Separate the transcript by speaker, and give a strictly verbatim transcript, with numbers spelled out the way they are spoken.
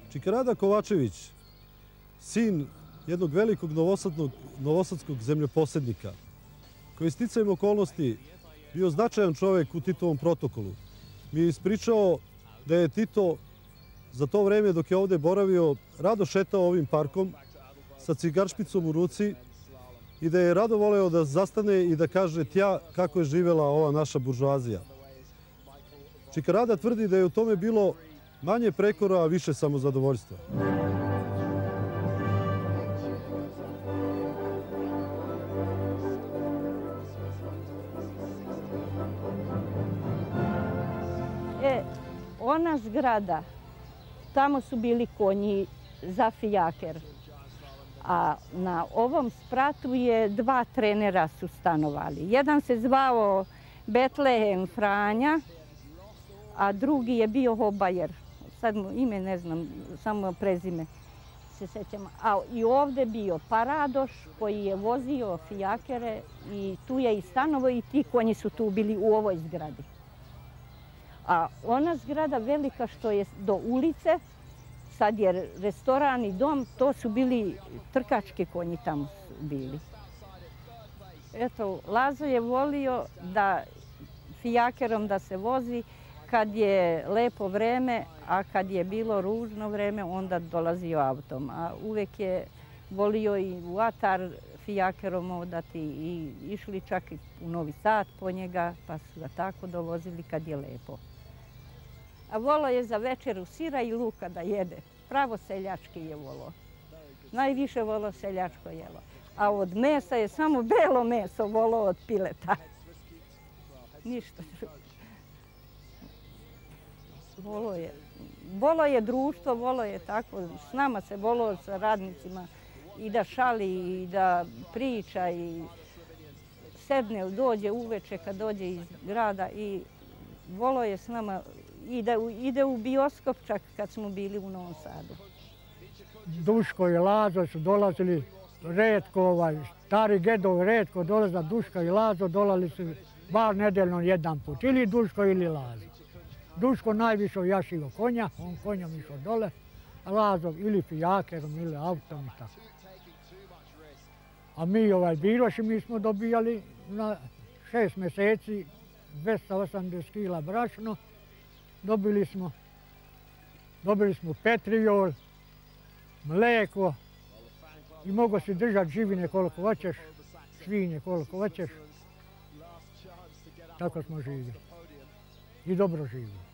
Speaker 1: Čikarada Kovačević, sin jednog velikog novosadskog zemljoposednika, koji je sticajem okolnosti bio značajan čovjek u Titovom protokolu, mi je ispričao da je Tito za to vreme dok je ovdje boravio rado šetao ovim parkom sa cigaršpicom u ruci i da je rado voleo da zastane i da kaže tja kako je živela ova naša buržoazija. Čikarada tvrdi da je u tome bilo manje prekora, a više samozadovoljstva.
Speaker 2: E, ona zgrada, tamo su bili konji za fijaker. A na ovom spratu je dva trenera su stanovali. Jedan se zvao Betlehem Franja, a drugi je bio Hobajer. Sad mu ime ne znam, samo prezime se sećam. A i ovdje bio Paradoš koji je vozio fijakere i tu je i stanovo i ti konji su tu bili u ovoj zgradi. A ona zgrada velika što je do ulice, sad je restoran i dom, to su bili trkački konji tamo bili. Eto, Lazo je volio da fijakerom da se vozi kad je lepo vreme, a kad je bilo ružno vreme, onda dolazio autom. A uvek je volio i u atar fijakerom odati i išli čak i u Novi Sad po njega, pa su ga tako dovozili kad je lepo. A volio je za večeru sira i luka da jede. Pravo seljački je volio. Najviše volio seljačko jelo. A od mesa je samo belo meso volio od pileta. Ništa drugo. Volio je. Volio je društvo, volio je tako. S nama se volio sa radnicima i da šali i da priča i sedne, dođe uveče kad dođe iz grada i volio je s nama i da ide u bioskop čak kad smo bili u Novom Sadu.
Speaker 3: Duško i Lazo su dolazili retko, ovaj, stari gedovi retko dolaze, Duško i Lazo dolazili su bar nedeljno jedan put, ili Duško ili Lazo. Duško najviše jašio konja, on konjom išao dole, a Lazo ili fijakerom ili autom i tako. A mi ovaj biroši, mi smo dobijali na šest mjeseci dvesta osamdeset kila brašno, dobili smo, dobili smo petriol, mleko i mogo si držati živine koliko hoćeš, svinje koliko hoćeš. Tako smo živjeli i dobro živjeli.